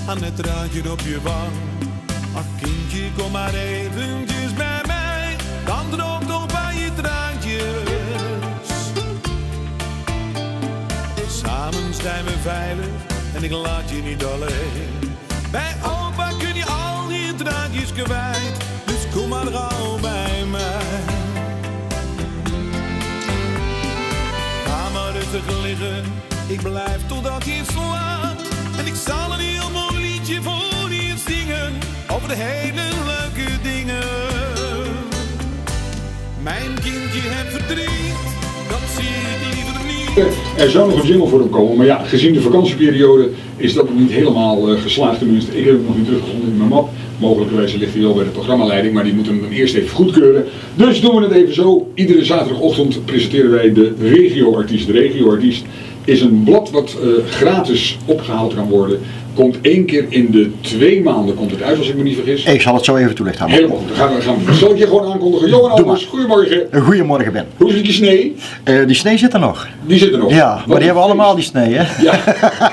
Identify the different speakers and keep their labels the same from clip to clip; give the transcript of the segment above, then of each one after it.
Speaker 1: aan het draadje op je wang. Ach kindje, kom maar eventjes bij mij, dan droogt toch bij je traantjes. Samen zijn we veilig en ik laat je niet alleen. Bij opa kun je al je traantjes kwijt, dus kom maar gauw bij mij. Ga maar rustig liggen, ik blijf totdat je slaapt. En ik zal een heel mooi liedje voor je zingen, over de hele leuke dingen. Mijn kindje heeft verdriet, dat zie ik liever niet.
Speaker 2: Er zou nog een jingle voor hem komen, maar ja, gezien de vakantieperiode is dat nog niet helemaal geslaagd. Tenminste, ik heb hem nog niet teruggevonden in mijn map. Mogelijkerwijs ligt hij wel bij de programmaleiding, maar die moeten hem eerst even goedkeuren. Dus doen we het even zo. Iedere zaterdagochtend presenteren wij de regioartiest. De regioartiest is een blad wat gratis opgehaald kan worden. Komt 1 keer in de 2 maanden komt het uit, als ik me niet vergis.
Speaker 3: Ik zal het zo even toelichten.
Speaker 2: Helemaal goed, dan gaan we. Zal ik je gewoon aankondigen? Johan Albers, goedemorgen.
Speaker 3: Goedemorgen Ben.
Speaker 2: Hoe zit die snee?
Speaker 3: Die snee zit er nog.
Speaker 2: Die zit er nog?
Speaker 3: Ja, maar die hebben allemaal die snee, hè?
Speaker 2: Ja.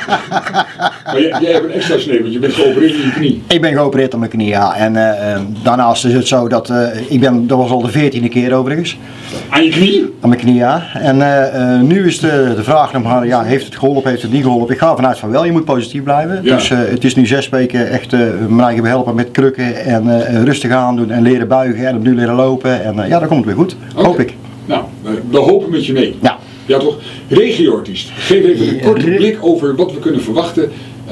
Speaker 2: Maar jij hebt een extra snee, want je bent geopereerd in je knie.
Speaker 3: Ik ben geopereerd aan mijn knie, ja. En daarnaast is het zo dat, dat was al de 14e keer overigens.
Speaker 2: Aan je knie?
Speaker 3: Aan mijn knie, ja. En nu is de vraag nog, ja, heeft het geholpen, heeft het niet geholpen? Ik ga vanuit van wel, je moet positief blijven.
Speaker 2: Ja.
Speaker 3: Dus het is nu 6 weken echt mijn eigen helpen met krukken en rustig aandoen en leren buigen en opnieuw leren lopen. En ja, dan komt het weer goed, hoop ik.
Speaker 2: Nou, we hopen met je mee.
Speaker 3: Ja.
Speaker 2: Ja toch? Regioartiest. Geef even een korte blik over wat we kunnen verwachten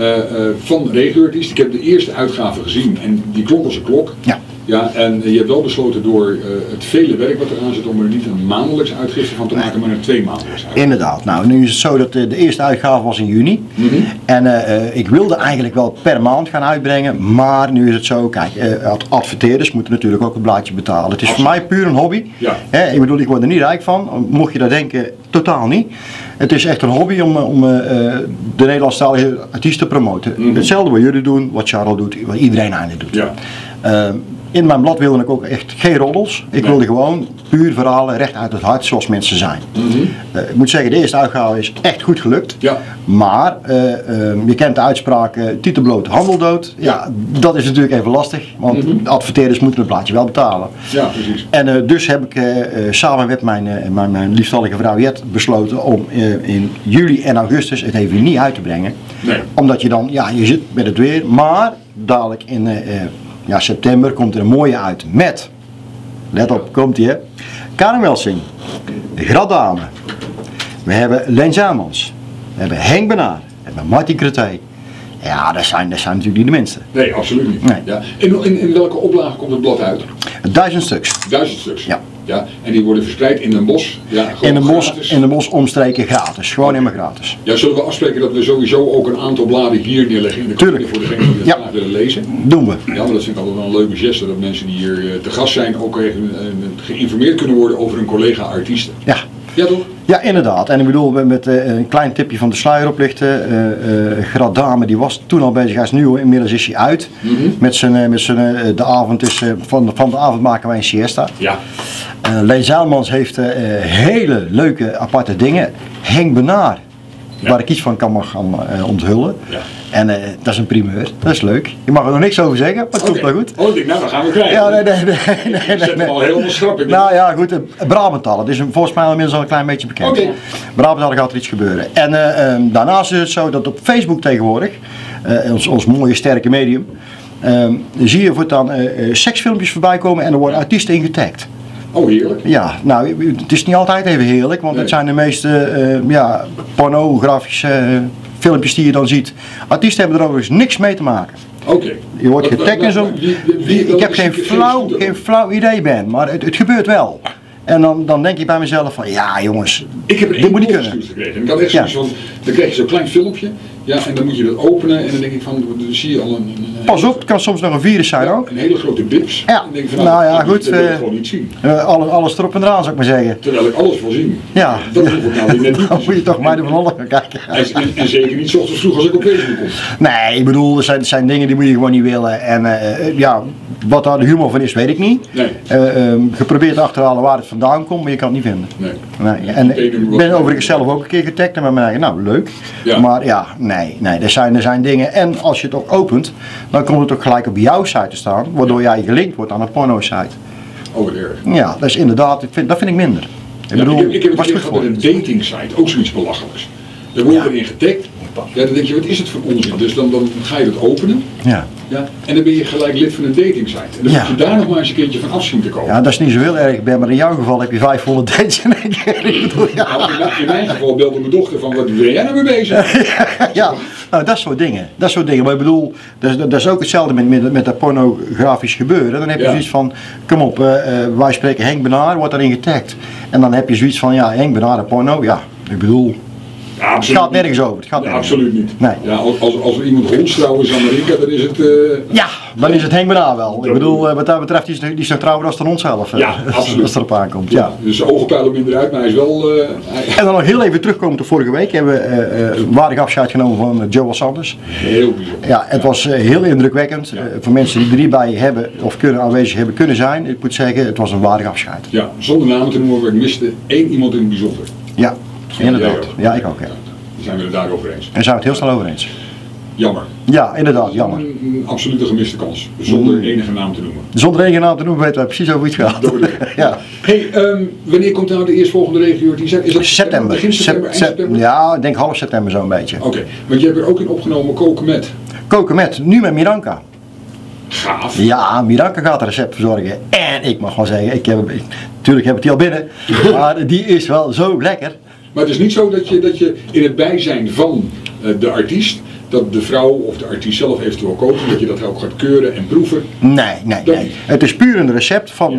Speaker 2: van regioartiest. Ik heb de eerste uitgave gezien en die klonk als een klok.
Speaker 3: Ja.
Speaker 2: Ja, en je hebt wel besloten door het vele werk wat eraan zit om er niet een maandelijks uitgifte van te maken, maar een 2 maandelijks uitgifte.
Speaker 3: Inderdaad. Nou, nu is het zo dat de eerste uitgave was in juni. En ik wilde eigenlijk wel per maand gaan uitbrengen, maar nu is het zo, kijk, adverteerders moeten natuurlijk ook een blaadje betalen. Het is voor mij puur een hobby.
Speaker 2: Ja.
Speaker 3: Ik bedoel, ik word er niet rijk van, mocht je dat denken, totaal niet. Het is echt een hobby om de Nederlandstalige artiest te promoten. Hetzelfde wat jullie doen, wat Charles doet, wat iedereen eigenlijk doet.
Speaker 2: Ja.
Speaker 3: In mijn blad wilde ik ook echt geen roddels. Ik wilde gewoon puur verhalen recht uit het hart zoals mensen zijn. Ik moet zeggen, de eerste uitgave is echt goed gelukt.
Speaker 2: Ja.
Speaker 3: Maar je kent de uitspraak titel bloot, handel dood. Ja, dat is natuurlijk even lastig. Want de adverteerders moeten het blaadje wel betalen.
Speaker 2: Ja, precies.
Speaker 3: En dus heb ik samen met mijn liefstallige vrouw Jet besloten om in juli en augustus het even niet uit te brengen.
Speaker 2: Nee.
Speaker 3: Omdat je dan, ja, je zit met het weer. Maar dadelijk in september komt er een mooie uit met, let op, komt ie hè, Karen Welsing, Gradame, we hebben Leen Zijlmans, we hebben Henk Benaar, we hebben Martin Creté. Ja, dat zijn natuurlijk niet de minste.
Speaker 2: Nee, absoluut niet.
Speaker 3: Nee.
Speaker 2: Ja. In welke oplage komt het blad uit?
Speaker 3: 1000 stuks.
Speaker 2: 1000 stuks?
Speaker 3: Ja.
Speaker 2: Ja. En die worden verspreid in Den Bosch? Ja,
Speaker 3: In Den Bosch omstreken gratis, gewoon helemaal gratis.
Speaker 2: Ja, zullen we afspreken dat we sowieso ook een aantal bladen hier neerleggen in de kantine voor degenen die het graag willen lezen?
Speaker 3: Doen we.
Speaker 2: Ja, maar dat vind ik altijd wel een leuke geste, dat mensen die hier te gast zijn ook even geïnformeerd kunnen worden over hun collega-artiesten.
Speaker 3: Ja.
Speaker 2: Ja toch?
Speaker 3: Ja, inderdaad. En ik bedoel, met een klein tipje van de sluier oplichten. Gradame, die was toen al bezig, hij is nu inmiddels is hij uit. Met zijn de avond is, van de avond maken wij een siesta.
Speaker 2: Ja.
Speaker 3: Leen Zijlmans heeft hele leuke aparte dingen. Henk Benaar, waar ik iets van kan gaan onthullen.
Speaker 2: Ja.
Speaker 3: En dat is een primeur, dat is leuk. Je mag er nog niks over zeggen, maar het komt wel goed.
Speaker 2: Oh, ik denk, nou, dan gaan we krijgen.
Speaker 3: Ja, nee.
Speaker 2: Je zet hem al helemaal schrap in.
Speaker 3: Nou ja, goed, Brabantalen, dat is volgens mij inmiddels al een klein beetje bekend.
Speaker 2: Oké.
Speaker 3: Brabantalen gaat er iets gebeuren. En daarnaast is het zo dat op Facebook tegenwoordig, ons mooie sterke medium, zie je voortaan seksfilmpjes voorbij komen en er worden artiesten in getagd.
Speaker 2: Oh, heerlijk.
Speaker 3: Ja, nou, het is niet altijd even heerlijk, want het zijn de meeste pornografische filmpjes die je dan ziet. Artiesten hebben er overigens niks mee te maken.
Speaker 2: Oké.
Speaker 3: Je wordt getagd en zo. Ik heb geen flauw idee, Ben, maar het gebeurt wel. En dan denk ik bij mezelf van, ja jongens,
Speaker 2: ik heb
Speaker 3: dit moet niet kunnen.
Speaker 2: Gekregen. En ik had echt zoiets van, dan krijg je zo'n klein filmpje, ja, en dan moet je dat openen en dan denk ik van, dan zie je al een
Speaker 3: pas op, het kan soms nog een virus zijn ook.
Speaker 2: Een hele grote bips.
Speaker 3: Ja,
Speaker 2: dan denk ik van,
Speaker 3: nou ja, goed.
Speaker 2: Dat wil ik gewoon niet zien.
Speaker 3: Alles erop en eraan zou ik maar zeggen.
Speaker 2: Terwijl ik alles wil zien.
Speaker 3: Ja.
Speaker 2: Dat hoef ik nou weer net niet.
Speaker 3: Dan moet je toch maar de van alles gaan kijken.
Speaker 2: En zeker niet 's ochtends vroeg als ik op Facebook kom.
Speaker 3: Nee, ik bedoel, er zijn dingen die moet je gewoon niet willen. En ja, wat daar de humor van is, weet ik niet.
Speaker 2: Nee.
Speaker 3: Geprobeerd te achterhalen waar het vandaan komt, maar je kan het niet vinden.
Speaker 2: Nee.
Speaker 3: En ik ben overigens zelf ook een keer getagd en bij mij, nou leuk.
Speaker 2: Ja.
Speaker 3: Maar ja, nee. nee. Er zijn dingen. En als je het ook opent, dan komt het ook gelijk op jouw site te staan. Waardoor jij gelinkt wordt aan een porno-site.
Speaker 2: Oh, wat erg.
Speaker 3: Ja, dat is inderdaad, dat vind ik minder.
Speaker 2: Ik heb het hier gehad met een dating site, ook zoiets belachelijks. Daar word je erin getagd. Ja, dan denk je, wat is het voor onzin? Dus dan ga je het openen.
Speaker 3: Ja.
Speaker 2: Ja, en dan ben je gelijk lid van een dating site. En dan moet je daar nog maar eens een keertje van af zien te komen.
Speaker 3: Ja, dat is niet zo heel erg, Ben, maar in jouw geval heb je 500 dates in één keer. Ik bedoel, ja.
Speaker 2: Nou, in mijn geval belde mijn dochter van, wat ben jij nou mee bezig?
Speaker 3: Ja, nou, dat soort dingen. Maar ik bedoel, dat is ook hetzelfde met dat pornografisch gebeuren. Dan heb je zoiets van, kom op, wij spreken Henk Benaar, wordt daarin getagd. En dan heb je zoiets van, ja, Henk Benaar en porno, ja, ik bedoel... Ja, het gaat nergens over. Het gaat nergens
Speaker 2: absoluut niet.
Speaker 3: Nee.
Speaker 2: Ja, als er iemand hondstrouw is aan Marika, dan is het...
Speaker 3: Ja, dan is het Henk Benaar wel. Ik bedoel, wat dat betreft, die is nog trouwer als de hond zelf.
Speaker 2: Ja, absoluut.
Speaker 3: Als er op aankomt. Ja.
Speaker 2: Dus de ogen pijlen minder uit, maar hij is wel...
Speaker 3: En dan nog heel even terugkomen tot vorige week. Hebben we een waardig afscheid genomen van Joel Sanders.
Speaker 2: Heel bijzonder.
Speaker 3: Ja, het was heel indrukwekkend. Ja. Voor mensen die er niet bij hebben of aanwezig hebben kunnen zijn. Ik moet zeggen, het was een waardig afscheid.
Speaker 2: Ja, zonder namen te noemen, maar ik miste één iemand in het bijzonder.
Speaker 3: Ja. Inderdaad. Ja, ik ook. Ja.
Speaker 2: Zijn we het daarover eens?
Speaker 3: En zijn we het heel snel over eens?
Speaker 2: Jammer.
Speaker 3: Ja, inderdaad, jammer.
Speaker 2: Een absolute gemiste kans, zonder enige naam te noemen.
Speaker 3: Zonder enige naam te noemen weten we precies over iets gaat.
Speaker 2: Ja. Hey, wanneer komt nou de eerstvolgende regio? Is dat
Speaker 3: september.
Speaker 2: Begin september, eind september?
Speaker 3: Ja, ik denk half september zo'n beetje.
Speaker 2: Oké, want je hebt er ook in opgenomen koken met?
Speaker 3: Koken met, nu met Miranka.
Speaker 2: Gaaf.
Speaker 3: Ja, Miranka gaat het recept verzorgen. En ik mag wel zeggen, natuurlijk heb ik die al binnen, maar die is wel zo lekker.
Speaker 2: Maar het is niet zo dat je in het bijzijn van de artiest, dat de vrouw of de artiest zelf eventueel kookt, dat je dat ook gaat keuren en proeven?
Speaker 3: Nee. Het is puur een recept van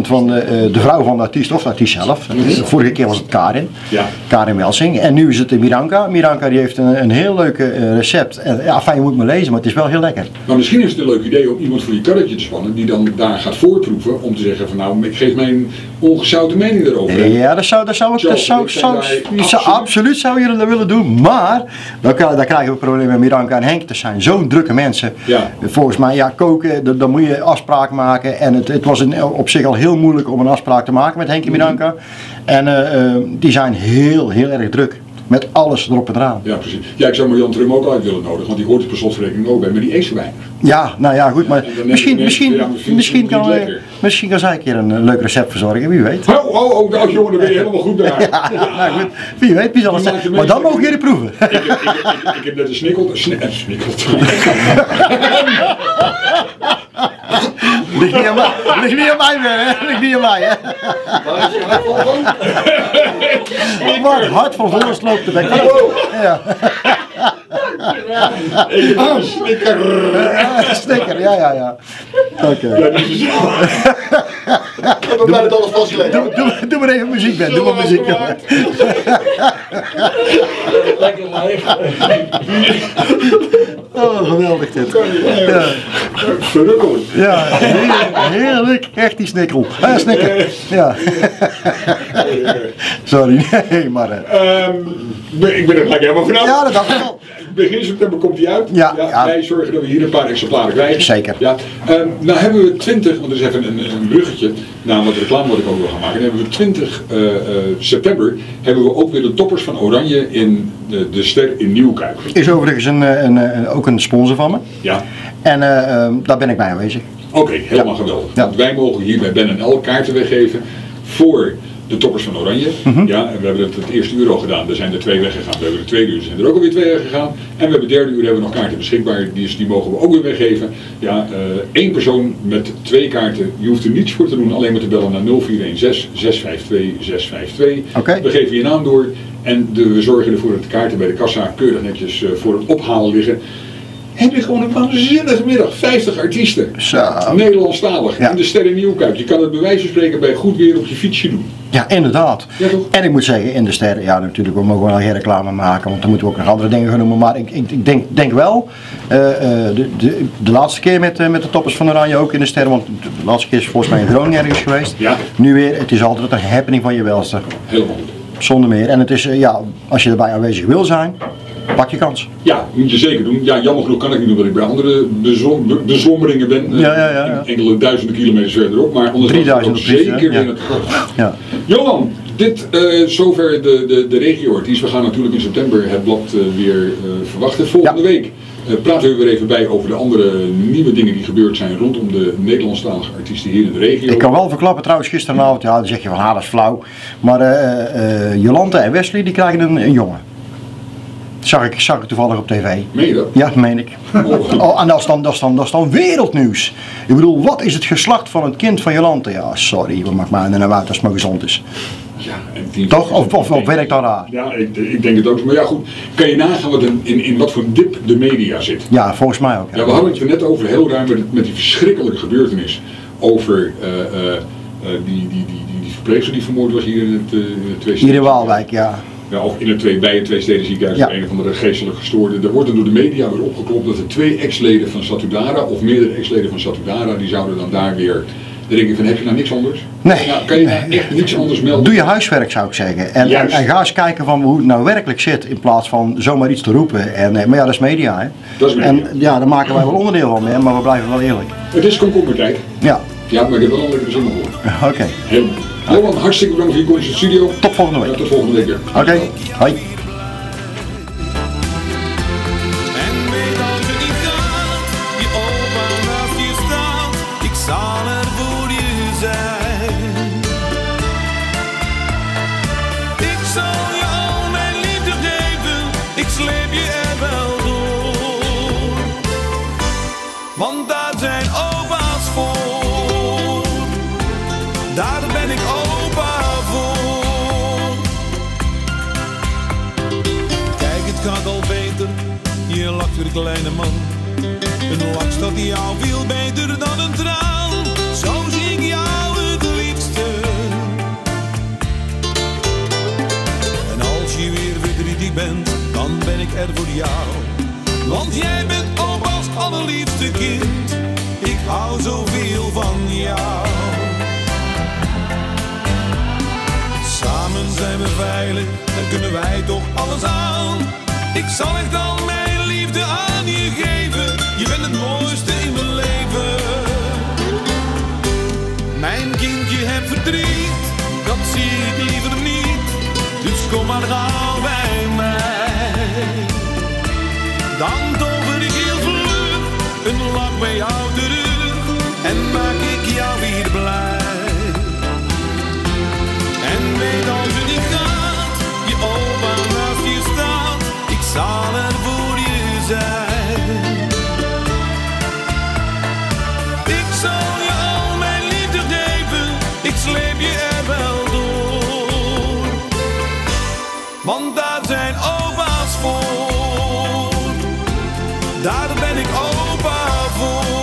Speaker 3: de vrouw van de artiest of de artiest zelf. Vorige keer was het Karin.
Speaker 2: Ja.
Speaker 3: Karin Welsing. En nu is het de Miranka. Miranka die heeft een heel leuk recept. En, ja, fijn, je moet maar lezen, maar het is wel heel lekker.
Speaker 2: Maar misschien is het een leuk idee om iemand voor je karretje te spannen die dan daar gaat voorproeven om te zeggen van nou, ik geef mijn ongezouten mening erover.
Speaker 3: Ja, absoluut zou je dat willen doen. Maar dan krijgen we een probleem met Miranka en Henk. Dat zijn zo'n drukke mensen. Ja. Volgens mij, ja, koken, dan moet je afspraken maken. En het was op zich al heel moeilijk om een afspraak te maken met Henk en Miranka. En die zijn heel erg druk. Met alles erop en eraan. Ja,
Speaker 2: precies. Ja, ik zou Marjan Trum ook uit willen nodigen, want die hoort er per slotverrekening ook bij, maar die eet ze weinig.
Speaker 3: Ja, nou ja, goed, maar misschien kan zij een keer een leuk recept verzorgen, wie weet.
Speaker 2: Oh, jongen, daar ben je helemaal goed bij.
Speaker 3: Ja, nou goed, wie weet, wie zal het zeggen. Maar dan mogen jullie proeven.
Speaker 2: Ik heb net een snikkeld.
Speaker 3: Ligt niet aan mij, hè? Ligt niet aan mij, hè? Maar het hart van Volles loopt erbij. Ja. Snikker, ja. Oké.
Speaker 4: Ik heb bijna alles vastgelegd.
Speaker 3: Doe maar even muziek, Ben. Doe maar muziek.
Speaker 4: Lekker live.
Speaker 3: Oh, geweldig dit.
Speaker 2: Ja. Verrukkelijk.
Speaker 3: Ja, heerlijk. Echt die snikkel. Snikker. Ja. Sorry, nee, maar...
Speaker 2: Ik ben er gelijk helemaal vanaf.
Speaker 3: Ja, dat dacht ik al.
Speaker 2: Begin september komt hij uit. Ja. Wij zorgen dat we hier een paar exemplaren krijgen.
Speaker 3: Zeker.
Speaker 2: Ja. Nou hebben we 20, want er is even een bruggetje naar wat reclame wat ik ook wil gaan maken. Dan hebben we 20 september hebben we ook weer de toppers van Oranje in de Ster in Nieuwkuik.
Speaker 3: Is overigens ook een sponsor van me.
Speaker 2: Ja.
Speaker 3: En daar ben ik bij aanwezig.
Speaker 2: Oké, helemaal geweldig. Ja. Want wij mogen hier bij Ben & L kaarten weggeven voor de toppers van Oranje. Ja, en we hebben het eerste uur al gedaan. Er zijn er 2 weggegaan. We hebben er 2 uur, er zijn er ook alweer 2 weggegaan. En we hebben het derde uur hebben we nog kaarten beschikbaar. Die mogen we ook weer weggeven. Ja, 1 persoon met 2 kaarten. Je hoeft er niets voor te doen. Alleen maar te bellen naar 0416 652 652.
Speaker 3: Okay.
Speaker 2: We geven je naam door. En we zorgen ervoor dat de kaarten bij de kassa keurig netjes voor het ophalen liggen. Heb je gewoon een waanzinnige middag. 50 artiesten.
Speaker 3: Zo.
Speaker 2: Nederlandstalig. Ja. In de Ster in Nieuwkuik. Je kan het bij wijze van spreken bij goed weer op je fietsje doen.
Speaker 3: Ja, inderdaad.
Speaker 2: Ja, toch?
Speaker 3: En ik moet zeggen, in de Ster, ja natuurlijk, we mogen wel geen reclame maken, want dan moeten we ook nog andere dingen gaan noemen. Maar ik denk wel, de laatste keer met de toppers van Oranje ook in de Ster, want de laatste keer is volgens mij in Groningen ergens geweest.
Speaker 2: Ja.
Speaker 3: Nu weer, het is altijd een happening van je welste.
Speaker 2: Helemaal goed.
Speaker 3: Zonder meer. En het is, als je erbij aanwezig wil zijn, pak je kans.
Speaker 2: Ja, moet je zeker doen. Ja, jammer genoeg kan ik niet doen dat ik bij andere bezwommeringen ben.
Speaker 3: Ja.
Speaker 2: Enkele duizenden kilometers verderop, maar anders
Speaker 3: 3000
Speaker 2: zeker weer
Speaker 3: ja.
Speaker 2: Johan, Dit zover de regio-artiest. We gaan natuurlijk in september het blad weer verwachten. Volgende week praten we weer even bij over de andere nieuwe dingen die gebeurd zijn rondom de Nederlandstalige artiesten hier in de regio.
Speaker 3: Ik kan wel verklappen trouwens gisteravond, ja, dan zeg je van dat is flauw. Maar Jolante en Wesley die krijgen een jongen. Zag ik toevallig op tv.
Speaker 2: Meen je dat?
Speaker 3: Ja, meen ik. Oh, en dat is dan wereldnieuws. Ik bedoel, wat is het geslacht van het kind van Jolante? Ja, sorry, wat maakt mij nou uit als het maar gezond is.
Speaker 2: Ja, en
Speaker 3: toch? Of werkt dat raar?
Speaker 2: Ja, ik denk het ook. Maar ja goed, kan je nagaan wat in wat voor een dip de media zit?
Speaker 3: Ja, volgens mij ook.
Speaker 2: Ja, we hadden het er net over, heel ruim met die verschrikkelijke gebeurtenis. Over die verpleegster die vermoord was hier in het Tweesteden.
Speaker 3: Hier in Waalwijk, ja.
Speaker 2: Ja, of bij het Tweesteden ziekenhuis, ja. Een of andere geestelijk gestoorde. Er wordt door de media weer opgeklopt dat er 2 ex-leden van Satudara, of meerdere ex-leden van Satudara, die zouden dan daar weer... Dan denk ik van, heb je nou niks anders?
Speaker 3: Nee.
Speaker 2: Nou, kan je nou echt niks anders melden?
Speaker 3: Doe je huiswerk, zou ik zeggen. En ga eens kijken van hoe het nou werkelijk zit, in plaats van zomaar iets te roepen. Maar ja, dat is media, hè.
Speaker 2: Dat is media.
Speaker 3: En ja, daar maken wij wel onderdeel van, hè, maar we blijven wel eerlijk.
Speaker 2: Het is komkommertijd.
Speaker 3: Ja.
Speaker 2: Ja, maar ik heb wel een lekkere zin voor.
Speaker 3: Oké.
Speaker 2: Johan, hartstikke bedankt voor je komst in de studio.
Speaker 3: Tot volgende week.
Speaker 2: Ja, tot volgende week.
Speaker 3: Oké. Hoi.
Speaker 1: Want daar zijn opa's voor, daar ben ik opa voor. Kijk, het gaat al beter, je lacht weer kleine man. Een lach staat jou veel beter dan een traan, zo zie ik jou het liefste. En als je weer verdrietig bent, dan ben ik er voor jou. Want jij bent opa's allerliefste kind, ik hou zoveel van jou. Samen zijn we veilig, dan kunnen wij toch alles aan. Ik zal echt al mijn liefde aan je geven, je bent het mooiste in mijn leven. Mijn kindje heeft verdriet, dat zie ik liever niet, dus kom maar gauw bij mij. Dan tover ik heel vlug een lach bij jou terug en maak ik jou weer blij. En weet als het niet gaat, je opa naast je staat, ik zal er voor je zijn. Ik zal je al mijn liefde geven, ik sleep je er wel door. Want daar zijn opa's voor, daar ben ik opa voor.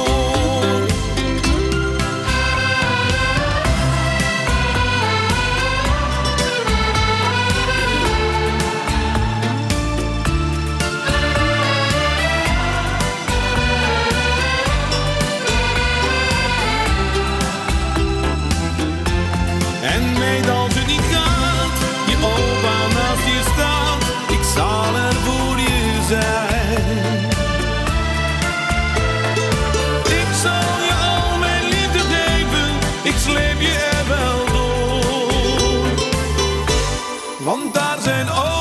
Speaker 1: En weet als het niet gaat, je opa naast je staat, ik zal er voor je zijn. Ik zal je al mijn liefde geven, ik sleep je er wel door. Want daar zijn